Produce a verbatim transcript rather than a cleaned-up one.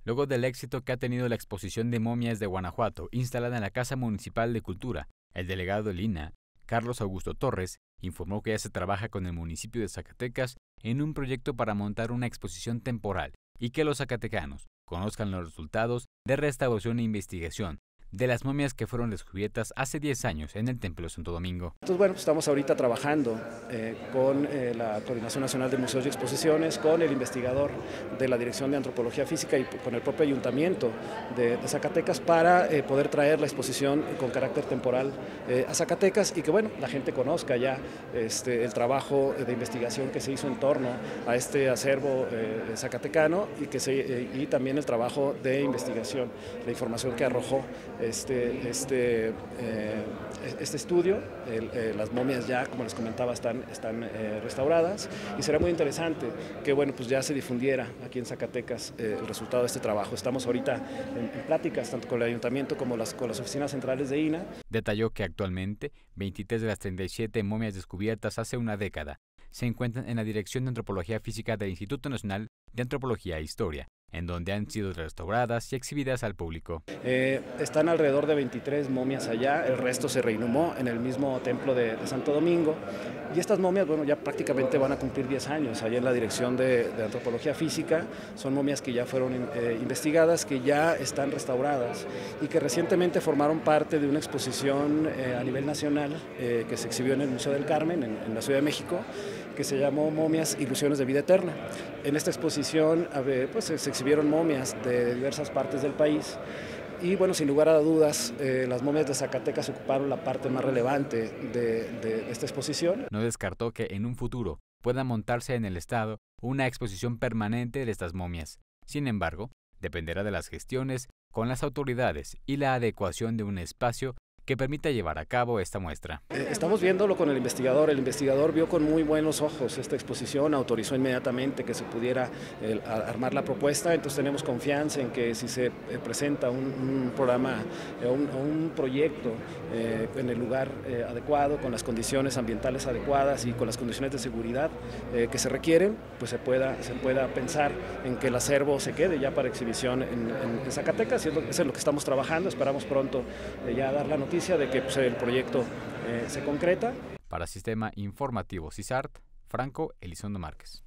luego del éxito que ha tenido la exposición de momias de Guanajuato instalada en la Casa Municipal de Cultura. El delegado del I N A, Carlos Augusto Torres, informó que ya se trabaja con el municipio de Zacatecas en un proyecto para montar una exposición temporal y que los zacatecanos conozcan los resultados de restauración e investigación de las momias que fueron descubiertas hace diez años en el Templo de Santo Domingo. Entonces, bueno, pues estamos ahorita trabajando eh, con eh, la Coordinación Nacional de Museos y Exposiciones, con el investigador de la Dirección de Antropología Física y con el propio Ayuntamiento de, de Zacatecas para eh, poder traer la exposición con carácter temporal eh, a Zacatecas y que, bueno, la gente conozca ya este, el trabajo de investigación que se hizo en torno a este acervo eh, zacatecano y, que se, eh, y también el trabajo de investigación, la información que arrojó Este, este, eh, este estudio. El, eh, las momias ya, como les comentaba, están, están eh, restauradas y será muy interesante que bueno, pues ya se difundiera aquí en Zacatecas eh, el resultado de este trabajo. Estamos ahorita en, en pláticas tanto con el Ayuntamiento como las, con las oficinas centrales de I N A. Detalló que actualmente veintitrés de las treinta y siete momias descubiertas hace una década se encuentran en la Dirección de Antropología Física del Instituto Nacional de Antropología e Historia, en donde han sido restauradas y exhibidas al público. Eh, están alrededor de veintitrés momias allá, el resto se reinhumó en el mismo templo de, de Santo Domingo. Y estas momias, bueno, ya prácticamente van a cumplir diez años allá en la Dirección de, de Antropología Física. Son momias que ya fueron eh, investigadas, que ya están restauradas y que recientemente formaron parte de una exposición eh, a nivel nacional eh, que se exhibió en el Museo del Carmen, en, en la Ciudad de México, que se llamó Momias, Ilusiones de Vida Eterna. En esta exposición pues, se exhibieron momias de diversas partes del país y bueno, sin lugar a dudas, eh, las momias de Zacatecas ocuparon la parte más relevante de, de esta exposición. No descartó que en un futuro pueda montarse en el estado una exposición permanente de estas momias. Sin embargo, dependerá de las gestiones con las autoridades y la adecuación de un espacio que permita llevar a cabo esta muestra. Estamos viéndolo con el investigador. El investigador vio con muy buenos ojos esta exposición, autorizó inmediatamente que se pudiera eh, armar la propuesta, entonces tenemos confianza en que si se eh, presenta un, un programa o eh, un, un proyecto eh, en el lugar eh, adecuado, con las condiciones ambientales adecuadas y con las condiciones de seguridad eh, que se requieren, pues se pueda, se pueda pensar en que el acervo se quede ya para exhibición en, en, en Zacatecas, y eso es lo que estamos trabajando. Esperamos pronto eh, ya dar la noticia de que pues, el proyecto eh, se concreta. Para Sistema Informativo CISART, Franco Elizondo Márquez.